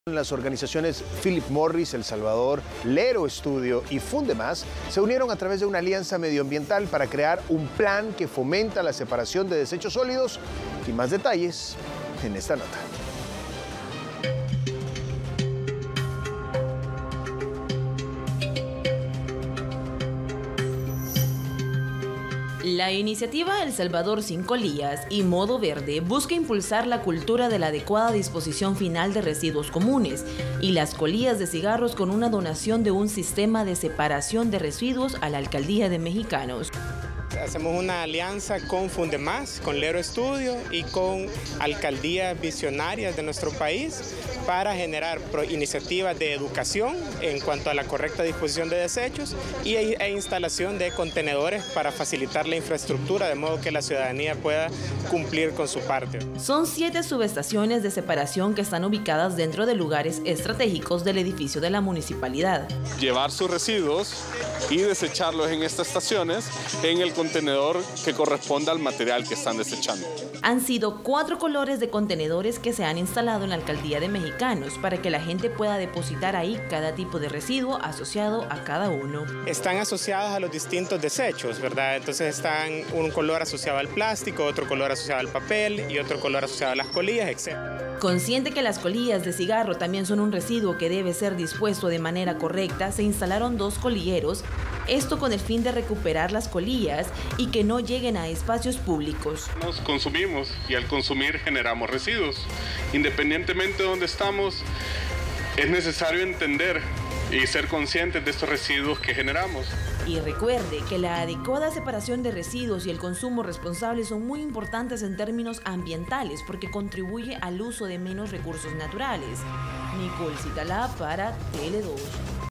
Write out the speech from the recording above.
Las organizaciones Philip Morris, El Salvador, Lero Estudio y Fundemás se unieron a través de una alianza medioambiental para crear un plan que fomenta la separación de desechos sólidos. Y más detalles en esta nota. La iniciativa El Salvador Sin Colillas y Modo Verde busca impulsar la cultura de la adecuada disposición final de residuos comunes y las colillas de cigarros con una donación de un sistema de separación de residuos a la Alcaldía de Mexicanos. Hacemos una alianza con Fundemás, con Lero Estudio y con alcaldías visionarias de nuestro país para generar iniciativas de educación en cuanto a la correcta disposición de desechos e instalación de contenedores para facilitar la infraestructura de modo que la ciudadanía pueda cumplir con su parte. Son 7 subestaciones de separación que están ubicadas dentro de lugares estratégicos del edificio de la municipalidad. Llevar sus residuos y desecharlos en estas estaciones en el contenedor que corresponda al material que están desechando. Han sido 4 colores de contenedores que se han instalado en la Alcaldía de Mexicanos para que la gente pueda depositar ahí cada tipo de residuo asociado a cada uno. Están asociados a los distintos desechos, ¿verdad? Entonces están un color asociado al plástico, otro color asociado al papel y otro color asociado a las colillas, etc. Consciente que las colillas de cigarro también son un residuo que debe ser dispuesto de manera correcta, se instalaron 2 colilleros, esto con el fin de recuperar las colillas y que no lleguen a espacios públicos. Nos consumimos y al consumir generamos residuos. Independientemente de donde estamos, es necesario entender y ser conscientes de estos residuos que generamos. Y recuerde que la adecuada separación de residuos y el consumo responsable son muy importantes en términos ambientales porque contribuye al uso de menos recursos naturales. Nicole Citalá para Tele 2.